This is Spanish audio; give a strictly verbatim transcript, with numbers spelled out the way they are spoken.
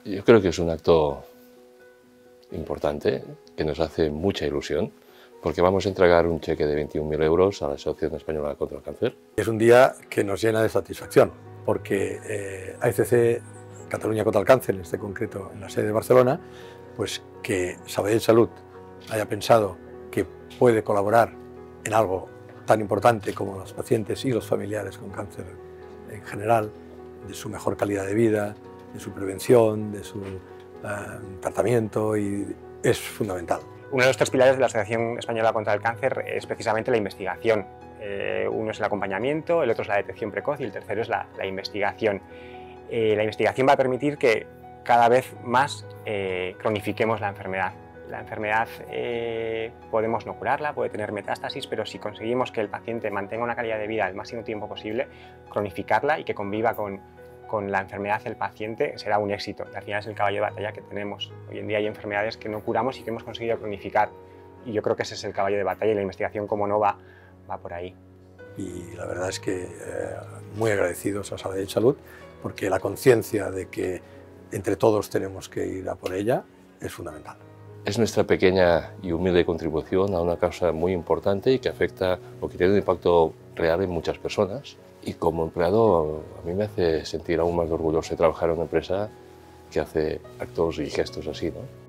Yo creo que es un acto importante, que nos hace mucha ilusión, porque vamos a entregar un cheque de veintiún mil euros a la Asociación Española contra el Cáncer. Es un día que nos llena de satisfacción, porque eh, A E C C Cataluña contra el Cáncer, en este concreto en la sede de Barcelona, pues que Sabadell Salud haya pensado que puede colaborar en algo tan importante como los pacientes y los familiares con cáncer en general, de su mejor calidad de vida, de su prevención, de su uh, tratamiento, y es fundamental. Uno de los tres pilares de la Asociación Española contra el Cáncer es precisamente la investigación. Eh, uno es el acompañamiento, el otro es la detección precoz y el tercero es la, la investigación. Eh, la investigación va a permitir que cada vez más eh, cronifiquemos la enfermedad. La enfermedad eh, podemos no curarla, puede tener metástasis, pero si conseguimos que el paciente mantenga una calidad de vida el máximo tiempo posible, cronificarla y que conviva con, con la enfermedad del paciente será un éxito. Y al final es el caballo de batalla que tenemos. Hoy en día hay enfermedades que no curamos y que hemos conseguido cronificar. Y yo creo que ese es el caballo de batalla, y la investigación, como no, va, va por ahí. Y la verdad es que eh, muy agradecidos a Sabadell Salud, porque la conciencia de que entre todos tenemos que ir a por ella es fundamental. Es nuestra pequeña y humilde contribución a una causa muy importante y que afecta o que tiene un impacto real en muchas personas. Y como empleado, a mí me hace sentir aún más orgulloso de trabajar en una empresa que hace actos y gestos así, ¿no?